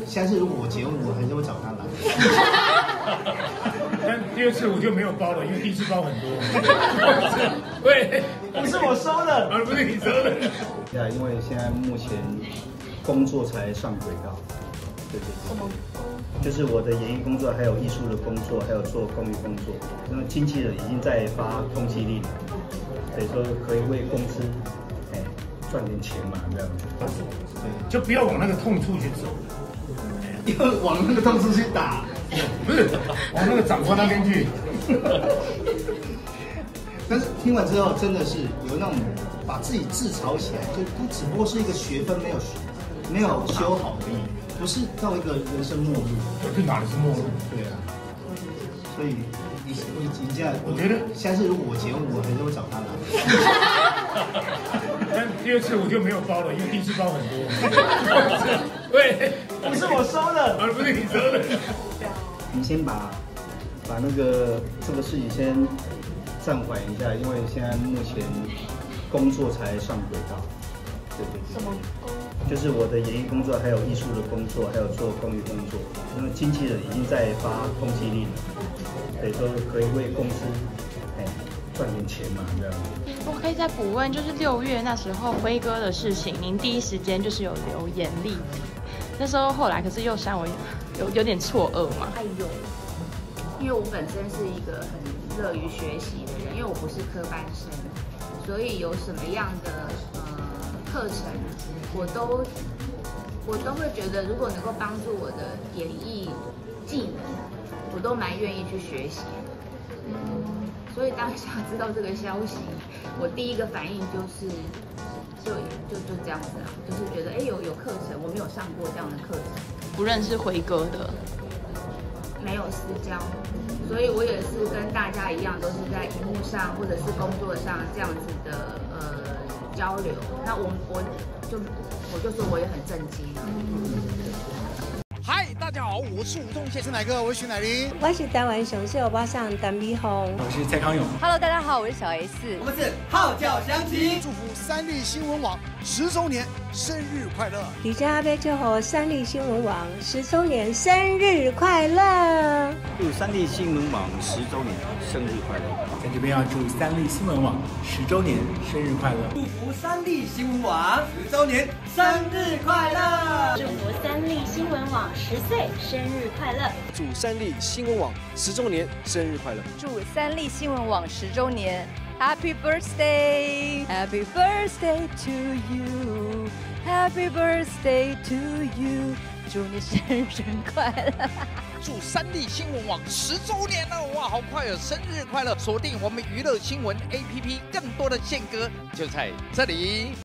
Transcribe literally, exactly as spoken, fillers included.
下次如果我结婚，我还是会找他来。 但第二次我就没有包了，因为第一次包很多。对， 不是我收的， 啊，不是你收的。 对啊，因为现在目前工作才上轨道。对对对。什么？就是我的演艺工作，还有艺术的工作，还有做公益工作。因为经纪人已经在发通缉令，等于说可以为公司哎赚点钱嘛，这样子。 对，就不要往那个痛处去走。 因为往那个痛处去打， 不是往那个长官那边去。 但是听完之后，真的是有那种把自己自嘲起来，就它只不过是一个学分没有没有修好而已，不是到一个人生末路。 这哪里是末路？ 对啊，所以你你你这样， 我觉得下次如果我结婚，我还是会找他来。 但第二次我就没有包了，因为第一次包很多。对， 不是我收的， 啊，不是你收的。 你先把把那个这个事情先暂缓一下，因为现在目前工作才上轨道。对对对。什么工？就是我的演艺工作，还有艺术的工作，还有做公益工作。因为经纪人已经在发通缉令了，等于说可以为公司哎赚点钱嘛，这样子。 我可以再补问，就是六月那时候辉哥的事情，您第一时间就是有留言力挺，那时候后来可是又删我，有有点错愕嘛？ 哎呦，因为我本身是一个很乐于学习的人，因为我不是科班生，所以有什么样的呃课程，我都我都会觉得，如果能够帮助我的演艺技能，我都蛮愿意去学习的。所以当下知道这个消息，我第一个反应就是就就就这样子啊，就是觉得哎有有课程，我没有上过这样的课程， 不认识辉哥的， 没有私交，所以我也是跟大家一样，都是在荧幕上或者是工作上这样子的呃交流。那我我就我就说我也很震惊。 嗨，大家好，我是吴宗宪，是哪个？我是徐乃麟， 我是台湾雄秀巴上陈美红， 我是蔡康永。 Hello， 大家好，我是小 S， 我们是号角响起，祝福三立新闻网十周年生日快乐！ 李家杯祝贺三立新闻网十周年生日快乐！ 祝三立新闻网十周年生日快乐！ 在这边要祝三立新闻网十周年生日快乐！ 祝福三立新闻网十周年生日快乐！ 祝福三立新闻网十岁生日快乐！ 祝三立新闻网十周年生日快乐！ 祝三立新闻网十周年 Happy birthday Happy birthday to you Happy birthday to you 祝你生日快乐！ 祝三立新闻网十周年了，哇，好快哦！生日快乐！锁定我们娱乐新闻 A P P， 更多的宪歌就在这里。